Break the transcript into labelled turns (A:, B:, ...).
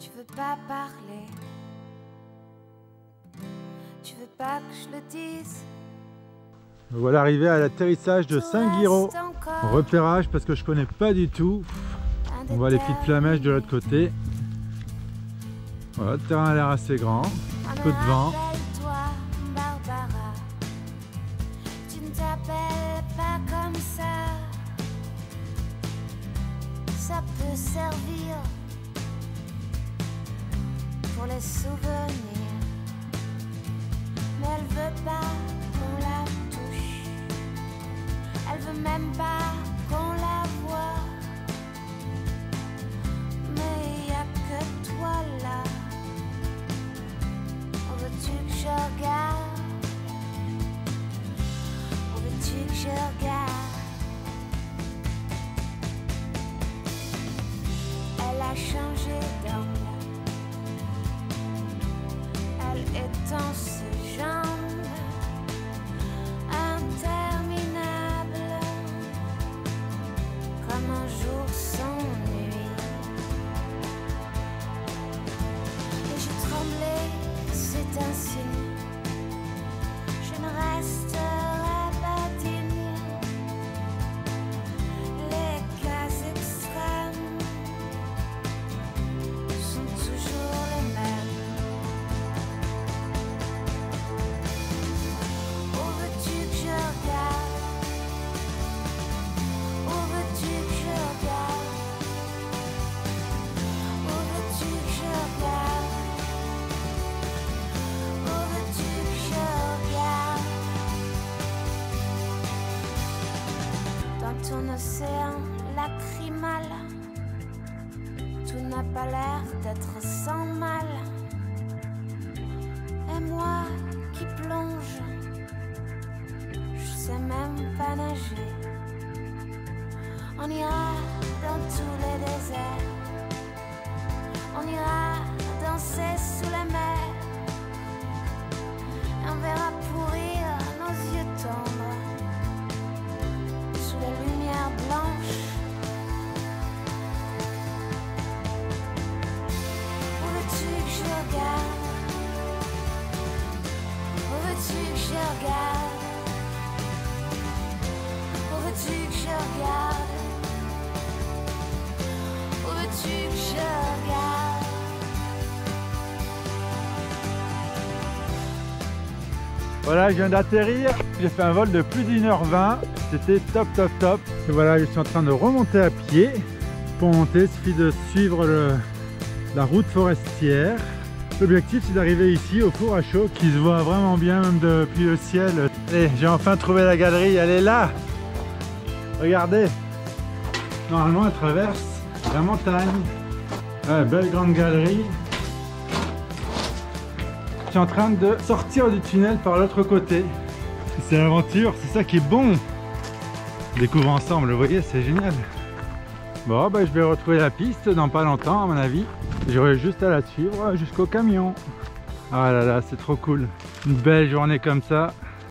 A: Tu veux pas parler. Tu veux pas que je le dise.
B: Voilà arrivé à l'atterrissage de Saint-Guiraud. Repérage parce que je connais pas du tout. On voit les petites flamèches de l'autre côté. Voilà, le terrain a l'air assez grand. Un peu de vent.
A: Barbara, tu ne t'appelles pas comme ça. Ça peut servir pour les souvenirs, mais elle veut pas qu'on la touche. Elle veut même pas qu'on la voie. Mais y a que toi là. Où veux-tu que je regarde? Où veux-tu que je regarde? Elle a changé d'homme. Elle étend ses jambes interminables, comme un jour sans nuit. Et j'ai tremblé, c'est un signe. Je ne resterai pas digne. Les cas extrêmes sont toujours les mêmes. Où veux-tu que je regarde? Où veux-tu que je regarde? Où veux-tu que je regarde? Où veux-tu que je regarde? Dans ton océan lacrymal, tout n'a pas l'air d'être sans mal. Et moi qui plonge, je sais même pas nager. On ira dans tous les déserts, on ira danser sous la mer, et on verra pourrir nos yeux tendres sous la lumière blanche. Où veux-tu que je regarde? Où veux-tu que je regarde? Où veux-tu que je regarde? Où veux-tu que je regarde?
B: Voilà, je viens d'atterrir. J'ai fait un vol de plus d'1h20. C'était top, top, top. Et voilà, je suis en train de remonter à pied. Pour monter, il suffit de suivre la route forestière. L'objectif, c'est d'arriver ici au four à chaud qui se voit vraiment bien même depuis le ciel. Et j'ai enfin trouvé la galerie, elle est là. Regardez. Normalement, elle traverse la montagne. Ouais, belle grande galerie. Je suis en train de sortir du tunnel par l'autre côté. C'est l'aventure, c'est ça qui est bon. On découvre ensemble, vous voyez, c'est génial. Bon, bah, je vais retrouver la piste dans pas longtemps à mon avis. J'aurai juste à la suivre jusqu'au camion. Ah là là, c'est trop cool. Une belle journée comme ça.